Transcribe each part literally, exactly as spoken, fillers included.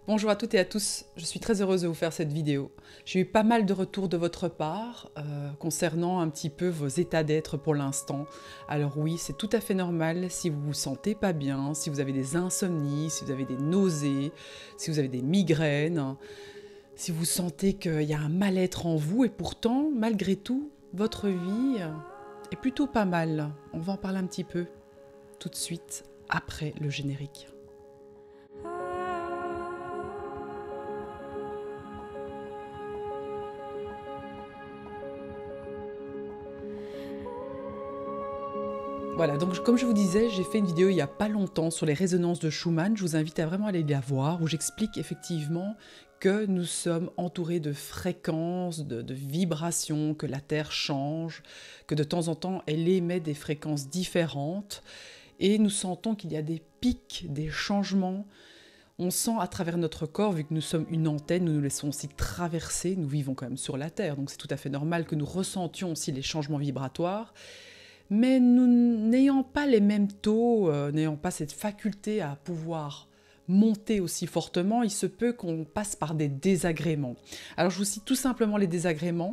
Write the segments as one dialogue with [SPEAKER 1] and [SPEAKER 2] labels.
[SPEAKER 1] Bonjour à toutes et à tous, je suis très heureuse de vous faire cette vidéo. J'ai eu pas mal de retours de votre part euh, concernant un petit peu vos états d'être pour l'instant. Alors oui, c'est tout à fait normal si vous vous sentez pas bien, si vous avez des insomnies, si vous avez des nausées, si vous avez des migraines, si vous sentez qu'il y a un mal-être en vous et pourtant, malgré tout, votre vie est plutôt pas mal. On va en parler un petit peu tout de suite après le générique. Voilà, donc comme je vous disais, j'ai fait une vidéo il n'y a pas longtemps sur les résonances de Schumann. Je vous invite à vraiment aller la voir, où j'explique effectivement que nous sommes entourés de fréquences, de, de vibrations, que la Terre change, que de temps en temps elle émet des fréquences différentes, et nous sentons qu'il y a des pics, des changements. On sent à travers notre corps, vu que nous sommes une antenne, nous nous laissons aussi traverser, nous vivons quand même sur la Terre, donc c'est tout à fait normal que nous ressentions aussi les changements vibratoires. Mais nous n'ayant pas les mêmes taux, euh, n'ayant pas cette faculté à pouvoir monter aussi fortement, il se peut qu'on passe par des désagréments. Alors je vous cite tout simplement les désagréments.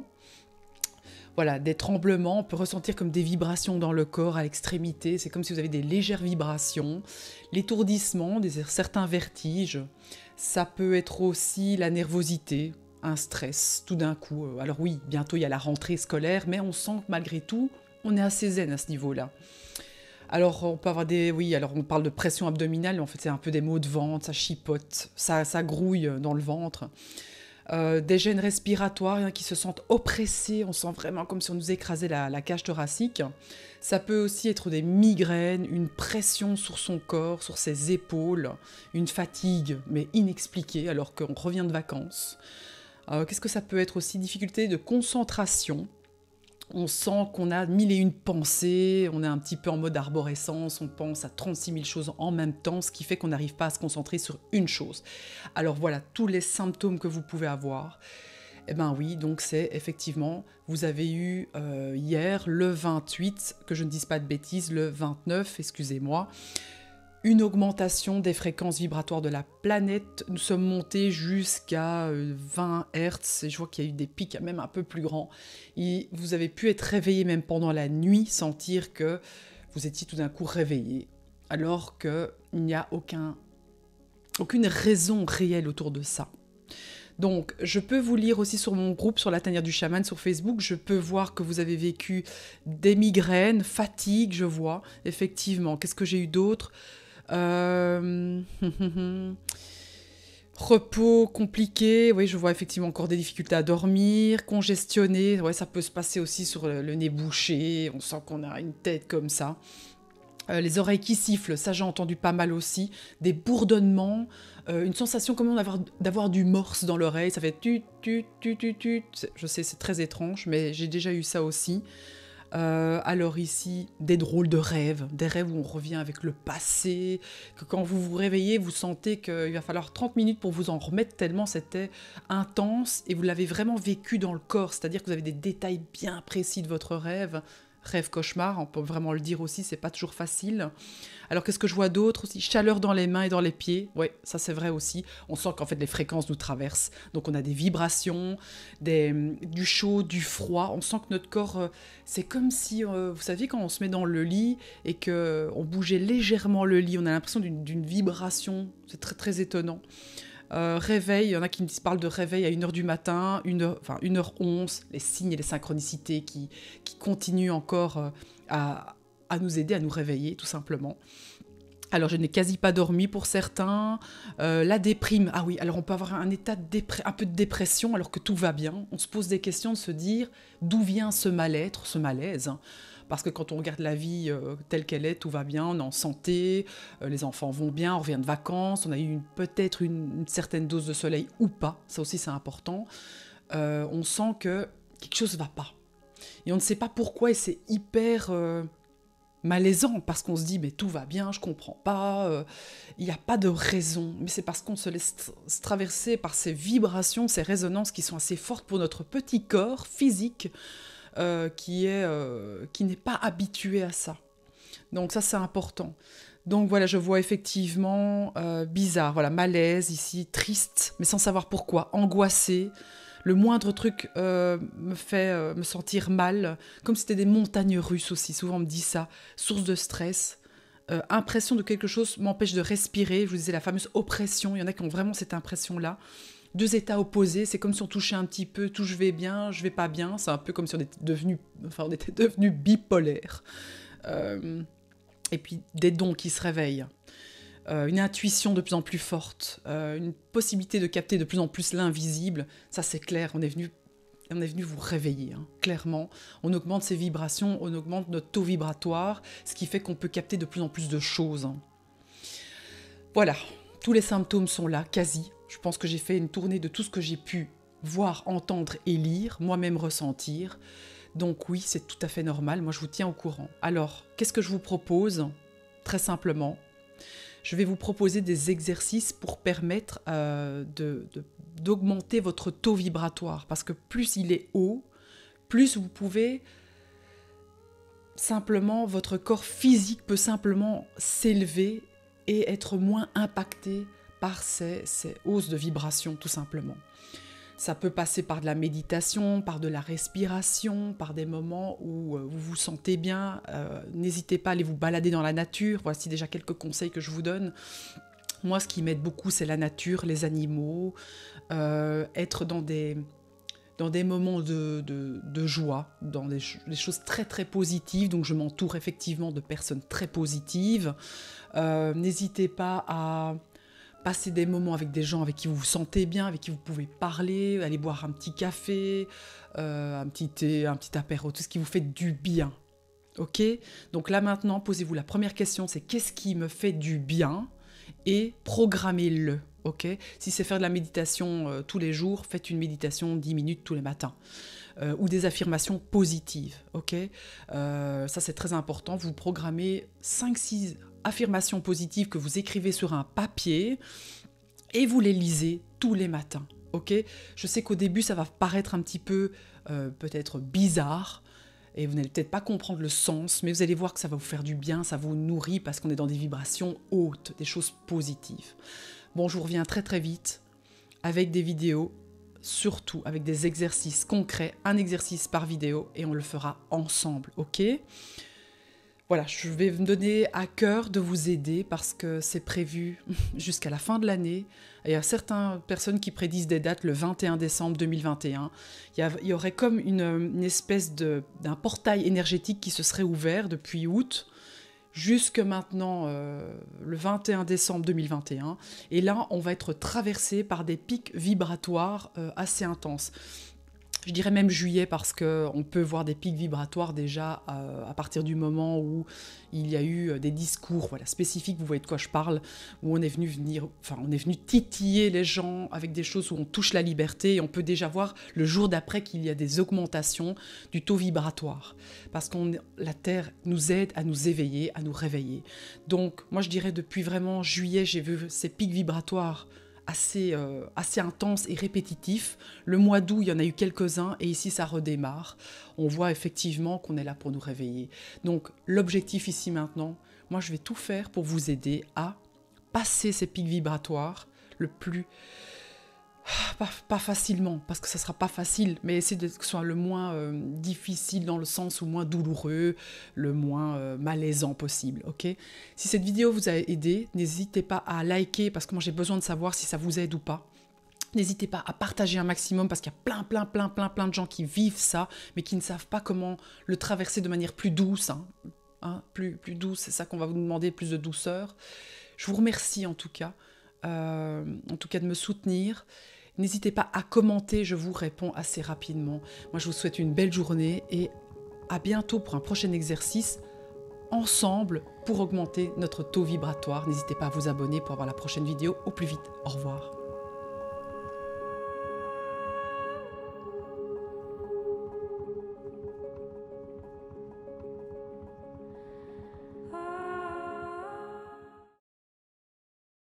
[SPEAKER 1] Voilà, des tremblements, on peut ressentir comme des vibrations dans le corps à l'extrémité, c'est comme si vous avez des légères vibrations, l'étourdissement, des, certains vertiges, ça peut être aussi la nervosité, un stress tout d'un coup. Alors oui, bientôt il y a la rentrée scolaire, mais on sent que malgré tout, on est assez zen à ce niveau-là. Alors, on peut avoir des... Oui, alors on parle de pression abdominale, mais en fait, c'est un peu des maux de ventre, ça chipote, ça, ça grouille dans le ventre. Euh, des gènes respiratoires hein, qui se sentent oppressés, on sent vraiment comme si on nous écrasait la, la cage thoracique. Ça peut aussi être des migraines, une pression sur son corps, sur ses épaules, une fatigue, mais inexpliquée, alors qu'on revient de vacances. Euh, qu'est-ce que ça peut être aussi? Difficulté de concentration. On sent qu'on a mille et une pensées, on est un petit peu en mode arborescence, on pense à trente-six mille choses en même temps, ce qui fait qu'on n'arrive pas à se concentrer sur une chose. Alors voilà, tous les symptômes que vous pouvez avoir. Eh bien oui, donc c'est effectivement, vous avez eu euh, hier, le vingt-huit, que je ne dise pas de bêtises, le vingt-neuf, excusez-moi, une augmentation des fréquences vibratoires de la planète. Nous sommes montés jusqu'à vingt hertz, et je vois qu'il y a eu des pics même un peu plus grands. Et vous avez pu être réveillé même pendant la nuit, sentir que vous étiez tout d'un coup réveillé, alors qu'il n'y a aucun, aucune raison réelle autour de ça. Donc, je peux vous lire aussi sur mon groupe, sur la tanière du chaman, sur Facebook, je peux voir que vous avez vécu des migraines, fatigue, je vois, effectivement. Qu'est-ce que j'ai eu d'autre ? Euh... Repos compliqué, oui, je vois effectivement encore des difficultés à dormir, congestionné, ouais, ça peut se passer aussi sur le, le nez bouché, on sent qu'on a une tête comme ça. Euh, les oreilles qui sifflent, ça j'ai entendu pas mal aussi, des bourdonnements, euh, une sensation comme d'avoir, d'avoir du morse dans l'oreille, ça fait tu tu tu tu tu, je sais c'est très étrange, mais j'ai déjà eu ça aussi. Euh, alors ici, des drôles de rêves, des rêves où on revient avec le passé, que quand vous vous réveillez, vous sentez qu'il va falloir trente minutes pour vous en remettre tellement c'était intense et vous l'avez vraiment vécu dans le corps, c'est-à-dire que vous avez des détails bien précis de votre rêve, rêve cauchemar, on peut vraiment le dire aussi, c'est pas toujours facile. Alors qu'est-ce que je vois d'autre aussi? Chaleur dans les mains et dans les pieds, ouais, ça c'est vrai aussi. On sent qu'en fait les fréquences nous traversent, donc on a des vibrations, des, du chaud, du froid. On sent que notre corps, euh, c'est comme si, euh, vous savez, quand on se met dans le lit et que on bougeait légèrement le lit, on a l'impression d'une, d'une vibration. C'est très très étonnant. Euh, réveil, il y en a qui me parlent de réveil à une heure du matin, une heure, enfin une heure onze, les signes et les synchronicités qui, qui continuent encore euh, à, à nous aider, à nous réveiller tout simplement. Alors je n'ai quasi pas dormi pour certains, euh, la déprime, ah oui, alors on peut avoir un état de dépre- un peu de dépression alors que tout va bien, on se pose des questions de se dire d'où vient ce mal-être, ce malaise, hein. Parce que quand on regarde la vie euh, telle qu'elle est, tout va bien, on est en santé, euh, les enfants vont bien, on revient de vacances, on a eu une, peut-être une, une certaine dose de soleil ou pas, ça aussi c'est important. Euh, on sent que quelque chose ne va pas. Et on ne sait pas pourquoi et c'est hyper euh, malaisant parce qu'on se dit mais tout va bien, je comprends pas, euh, il n'y a pas de raison. Mais c'est parce qu'on se laisse tra- traverser par ces vibrations, ces résonances qui sont assez fortes pour notre petit corps physique, Euh, qui est, euh, qui n'est pas habitué à ça. Donc ça, c'est important. Donc voilà, je vois effectivement euh, bizarre, voilà, malaise ici, triste, mais sans savoir pourquoi, angoissé. Le moindre truc euh, me fait euh, me sentir mal, comme si c'était des montagnes russes aussi, souvent on me dit ça, source de stress. Euh, impression de quelque chose m'empêche de respirer, je vous disais la fameuse oppression, il y en a qui ont vraiment cette impression-là. Deux états opposés, c'est comme si on touchait un petit peu, tout je vais bien, je vais pas bien, c'est un peu comme si on était devenu, enfin on était devenu bipolaire. Euh, et puis des dons qui se réveillent, euh, une intuition de plus en plus forte, euh, une possibilité de capter de plus en plus l'invisible, ça c'est clair, on est venu, on est venu vous réveiller, hein, clairement. On augmente ses vibrations, on augmente notre taux vibratoire, ce qui fait qu'on peut capter de plus en plus de choses. Hein. Voilà, tous les symptômes sont là, quasi. Je pense que j'ai fait une tournée de tout ce que j'ai pu voir, entendre et lire, moi-même ressentir. Donc oui, c'est tout à fait normal, moi je vous tiens au courant. Alors, qu'est-ce que je vous propose? Très simplement, je vais vous proposer des exercices pour permettre euh, de, de, d'augmenter votre taux vibratoire. Parce que plus il est haut, plus vous pouvez simplement, votre corps physique peut simplement s'élever et être moins impacté par ces, ces hausses de vibration, tout simplement. Ça peut passer par de la méditation, par de la respiration, par des moments où vous vous sentez bien. Euh, n'hésitez pas à aller vous balader dans la nature. Voici déjà quelques conseils que je vous donne. Moi, ce qui m'aide beaucoup, c'est la nature, les animaux, euh, être dans des, dans des moments de, de, de joie, dans des, des choses très très positives. Donc je m'entoure effectivement de personnes très positives. Euh, n'hésitez pas à passer des moments avec des gens avec qui vous vous sentez bien, avec qui vous pouvez parler, aller boire un petit café, euh, un petit thé, un petit apéro, tout ce qui vous fait du bien. Ok ? Donc là maintenant, posez-vous la première question, c'est qu'est-ce qui me fait du bien ? Et programmez-le. Ok ? Si c'est faire de la méditation euh, tous les jours, faites une méditation dix minutes tous les matins. Euh, ou des affirmations positives. Ok ? Euh, ça c'est très important. Vous programmez cinq six affirmations positives que vous écrivez sur un papier et vous les lisez tous les matins. Ok ? Je sais qu'au début, ça va paraître un petit peu euh, peut-être bizarre et vous n'allez peut-être pas comprendre le sens, mais vous allez voir que ça va vous faire du bien, ça vous nourrit parce qu'on est dans des vibrations hautes, des choses positives. Bon, je vous reviens très très vite avec des vidéos, surtout avec des exercices concrets, un exercice par vidéo et on le fera ensemble, ok ? Voilà, je vais me donner à cœur de vous aider parce que c'est prévu jusqu'à la fin de l'année. Il y a certaines personnes qui prédisent des dates le vingt et un décembre deux mille vingt et un. Il y, a, il y aurait comme une, une espèce de, d'un portail énergétique qui se serait ouvert depuis août jusque maintenant euh, le vingt et un décembre deux mille vingt et un. Et là, on va être traversé par des pics vibratoires euh, assez intenses. Je dirais même juillet parce qu'on peut voir des pics vibratoires déjà euh, à partir du moment où il y a eu des discours voilà, spécifiques, vous voyez de quoi je parle, où on est venu venir, enfin, on est venu titiller les gens avec des choses où on touche la liberté et on peut déjà voir le jour d'après qu'il y a des augmentations du taux vibratoire. Parce que la Terre nous aide à nous éveiller, à nous réveiller. Donc moi je dirais depuis vraiment juillet, j'ai vu ces pics vibratoires Assez, euh, assez intense et répétitif. Le mois d'août, il y en a eu quelques-uns et ici, ça redémarre. On voit effectivement qu'on est là pour nous réveiller. Donc, l'objectif ici maintenant, moi, je vais tout faire pour vous aider à passer ces pics vibratoires le plus... Pas, pas facilement, parce que ça ne sera pas facile, mais essayer de, que ce soit le moins euh, difficile dans le sens ou moins douloureux, le moins euh, malaisant possible, ok ? Si cette vidéo vous a aidé, n'hésitez pas à liker, parce que moi j'ai besoin de savoir si ça vous aide ou pas. N'hésitez pas à partager un maximum, parce qu'il y a plein, plein, plein, plein, plein de gens qui vivent ça, mais qui ne savent pas comment le traverser de manière plus douce, hein, hein, plus, plus douce, c'est ça qu'on va vous demander, plus de douceur. Je vous remercie en tout cas, euh, en tout cas de me soutenir. N'hésitez pas à commenter, je vous réponds assez rapidement. Moi, je vous souhaite une belle journée et à bientôt pour un prochain exercice ensemble pour augmenter notre taux vibratoire. N'hésitez pas à vous abonner pour avoir la prochaine vidéo au plus vite. Au revoir.